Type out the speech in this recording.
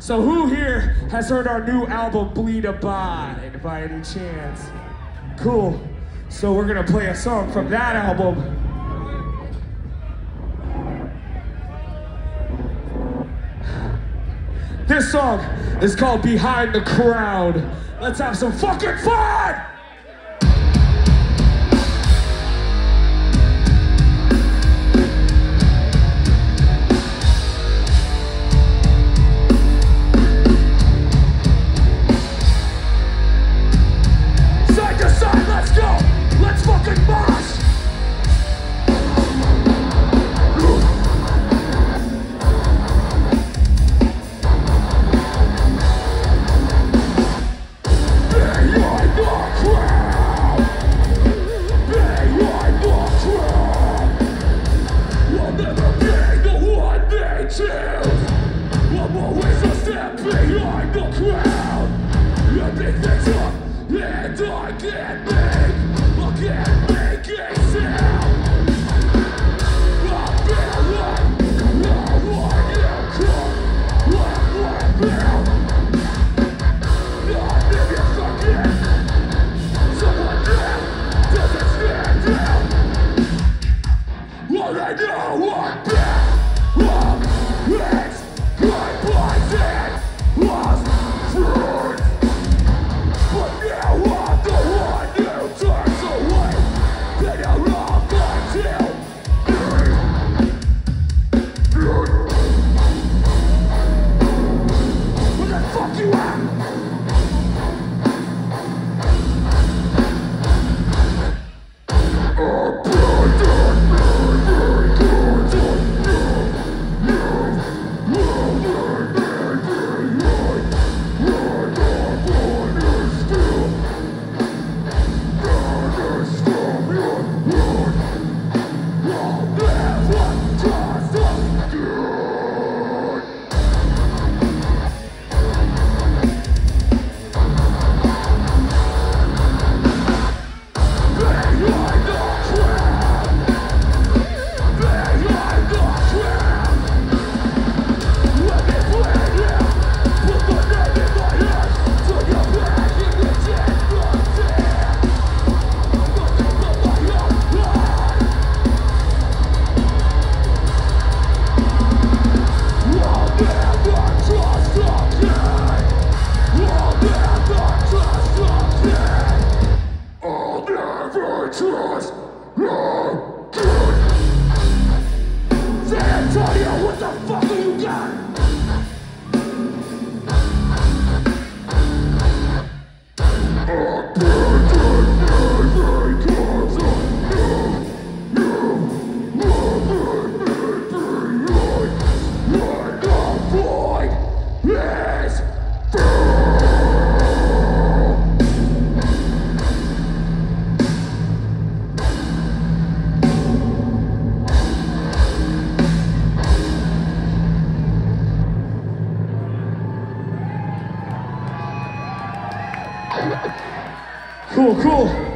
So who here has heard our new album, Bleed Abide, by any chance? Cool. So we're gonna play a song from that album. This song is called Behind the Crowd. Let's have some fucking fun! I'm always a step behind the crowd. I pick things up and I can't make a sound. I feel like I want you come when I'm bound. I think it's fucking someone there doesn't stand down. Well, I know I'm back. It's good blinded, lost fruit. But now I'm the one who turns away. Then you're all going to Where the fuck you at? Trust Say Antonio, what the fuck do you got? Cool.